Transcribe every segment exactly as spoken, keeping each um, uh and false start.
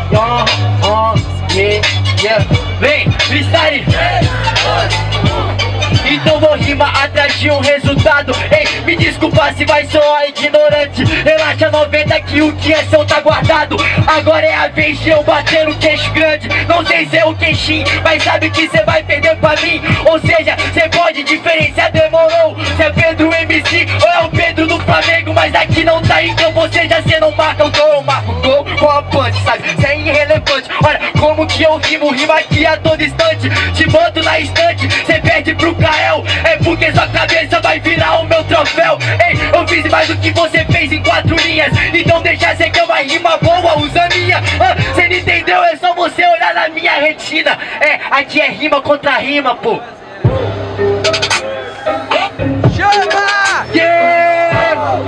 Oh, oh, yeah, yeah. Vem, freestyle. Então vou rimar atrás de um resultado. Ei, me desculpa se vai soar ignorante. Relaxa noventa que o que é seu tá guardado. Agora é a vez de eu bater no queixo grande. Não sei se é o queixinho, mas sabe que cê vai perder pra mim. Ou seja, cê pode diferenciar, demorou. Se é Pedro M C ou é o Pedro do Flamengo. Mas aqui não tá em campo, ou seja, cê não marca o gol. Eu marco o gol com a punch, sabe? Cê é irrelevante. Olha como que eu rimo, rimo aqui a todo instante. Te boto na estante, cê perde pro Kael. É porque sua cabeça vai virar o meu troféu. Ei, eu fiz mais do que você fez em quatro linhas. Então deixa ser que é uma rima boa, usa a minha. ah, Cê não entendeu? É só você olhar na minha retina. É, aqui é rima contra rima, pô. Chama! Yeah!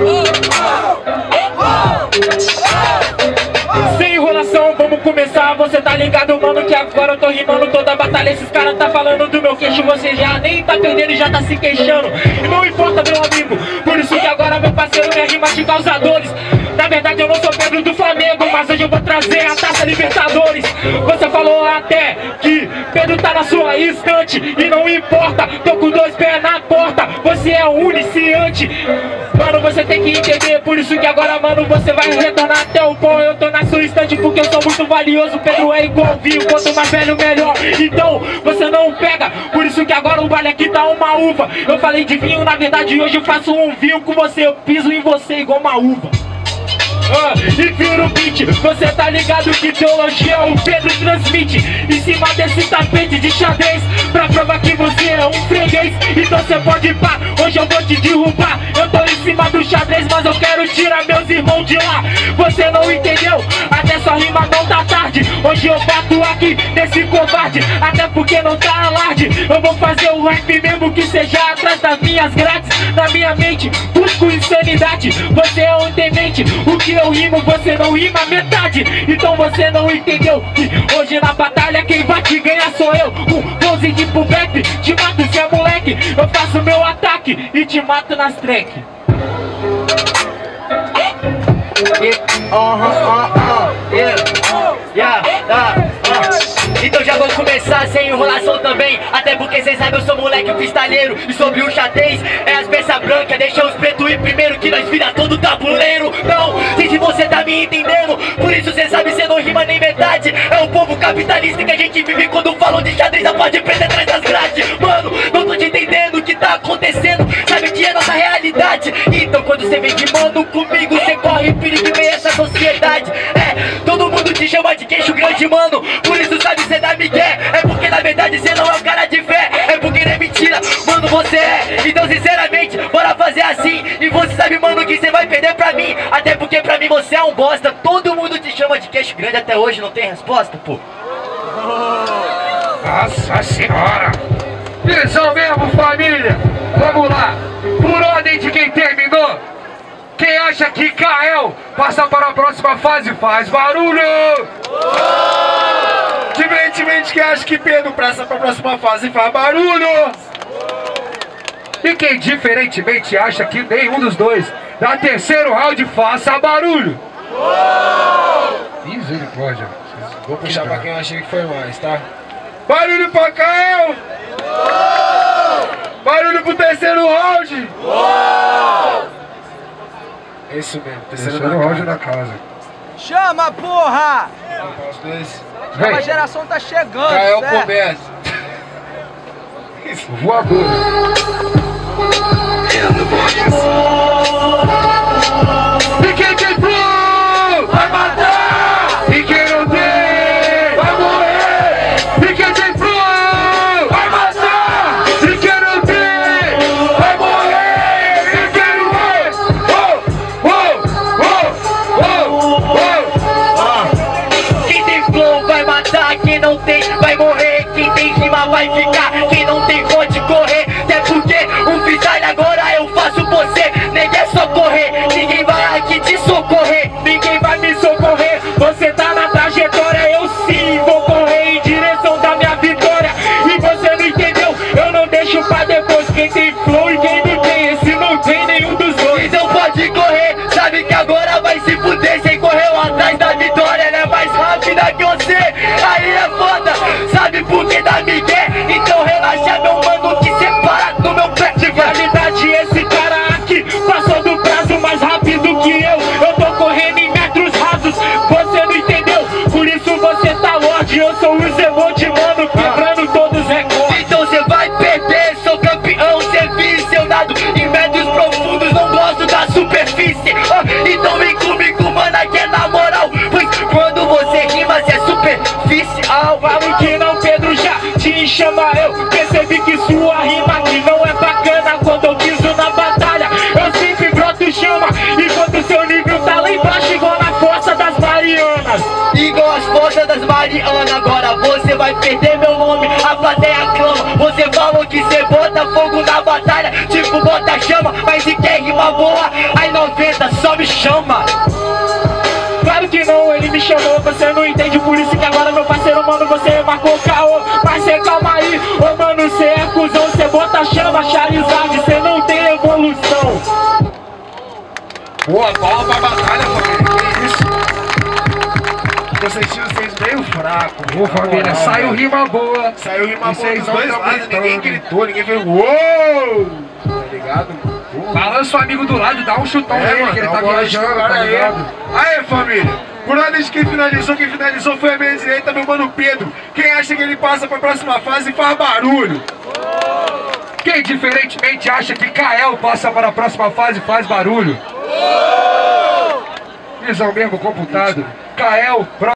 Sem enrolação, vamos começar. Você tá ligado, mano, que agora eu tô rimando toda a batalha. Esses caras tá falando do meu queixo, você já nem tá perdendo e já tá se queixando. E não importa, meu amigo, por isso que agora, meu parceiro, minha rima de causadores. Na verdade eu não sou Pedro do Flamengo, mas hoje eu vou trazer a Taça Libertadores. Você falou até que Pedro tá na sua estante e não importa, tô com dois pés na porta. Você é um iniciante, mano, você tem que entender. Por isso que agora, mano, você vai retornar até o pó. Eu tô na sua estante porque eu sou muito valioso. Pedro é igual vinho, quanto mais velho melhor. Então você não pega, por isso que agora o baile aqui tá uma uva. Eu falei de vinho, na verdade hoje eu faço um vinho com você. Eu piso em você igual uma uva. Ah, e vira o beat, você tá ligado que teologia o Pedro transmite em cima desse tapete de xadrez, pra provar que você é um freguês. Então cê pode ir pá, hoje eu vou te derrubar. Eu tô em cima do xadrez, mas eu quero tirar meus irmãos de lá. Você não entendeu? Até sua rima não tá tarde. Hoje eu bato aqui nesse covarde, até porque não tá alarde. Eu vou fazer o rap mesmo que seja atrás das minhas grades. Na minha mente, busco insanidade. Você é um demente, o que eu rimo, você não rima metade. Então você não entendeu que hoje na batalha quem vai te ganhar sou eu. Um golzinho pro rap, te mato se é moleque. Eu faço meu ataque e te mato nas track. Yeah, uh -huh, uh -huh, yeah, yeah, uh -huh. Então já vou começar sem enrolação também. Até porque cês sabem, eu sou moleque cristalheiro. E sobre o xadrez, é as peças brancas. Deixa os pretos ir primeiro que nós vira todo tabuleiro. Não, sei se você tá me entendendo. Por isso cê sabe, cê não rima nem metade. É o povo capitalista que a gente vive quando falam de xadrez. Já pode prender atrás das grades. Mano, não tô te entendendo o que tá acontecendo. Sabe que é nossa realidade. Então quando cê vem rimando comigo, cê corre perigo em meio a essa sociedade. É, todo mundo te chama de queixo grande, mano. Por isso sabe, cê dá migué. É porque na verdade cê não é um cara de fé. É porque não é mentira, mano, você é. Então sinceramente, bora fazer assim. E você sabe, mano, que cê vai perder pra mim. Até porque pra mim você é um bosta. Todo mundo te chama de queixo grande, até hoje não tem resposta, pô. Nossa senhora! Visão mesmo, família! Vamos lá! Por ordem de quem terminou, quem acha que Kael passa para a próxima fase, faz barulho! Diferentemente, quem acha que Pedro passa para a próxima fase, faz barulho! E quem diferentemente acha que nenhum dos dois dá terceiro round, faça barulho! Misericórdia! Vou puxar pra quem eu achei que foi mais, tá? Barulho pra Kael! Barulho pro terceiro round! É isso mesmo, terceiro, Terceiro na round casa. da casa. Chama, porra! Vamos os dois. A nova Vem. geração tá chegando, Kael certo? começa. Voador. E quem tem flow vai matar. E quem não tem vai morrer. E quem tem flow vai matar. E quem não tem vai morrer. E quem não tem, oh, oh, oh, oh, oh. Quem tem flow vai matar, quem não tem vai morrer. Quem tem rima vai ficar, quem não tem pode correr. Até porque o freestyle agora eu faço você. Nem é só correr, ninguém vai aqui te socorrer. Ninguém vai me socorrer, você tá na trajetória. Eu sim vou correr em direção da minha vitória. E você não entendeu, eu não deixo pra depois. Quem tem flow e quem não tem, esse não tem nenhum dos dois. Então pode correr, sabe que agora vai se fuder. Sem correu atrás da vitória, ela é mais rápida chama eu. Percebi que sua rima aqui não é bacana. Quando eu piso na batalha, eu sempre broto chama. Enquanto seu nível tá lá embaixo, igual na Fossa das Marianas. Igual as Fossas das Marianas. Agora você vai perder meu nome, a plateia clama. Você falou que cê bota fogo na batalha, tipo bota chama, mas se quer rima boa, aí noventa só me chama. Claro que não, ele me chamou, você não entende, por isso que agora meu parceiro, mano, você marcou caô. Mas cê calma aí, ô mano, cê é cuzão, cê bota chama, Charizard, cê não tem evolução. Boa, palma pra batalha, família, que isso? Tô sentindo vocês meio fracos. Ô família, saiu rima boa. Saiu rima boa Vocês dos não dois tão lados, gritando. ninguém gritou, ninguém fez uou! Tá ligado, mano? Balança o amigo do lado, dá um chutão É, nele, mano, que ele dá tá uma bola viajando, agora tá aí. ligado? Aí, família, por ordem de quem finalizou, quem finalizou foi a minha direita, meu mano Pedro. Quem acha que ele passa pra próxima fase faz barulho. Quem diferentemente acha que Kael passa para a próxima fase faz barulho. Visão mesmo, computado. Kael,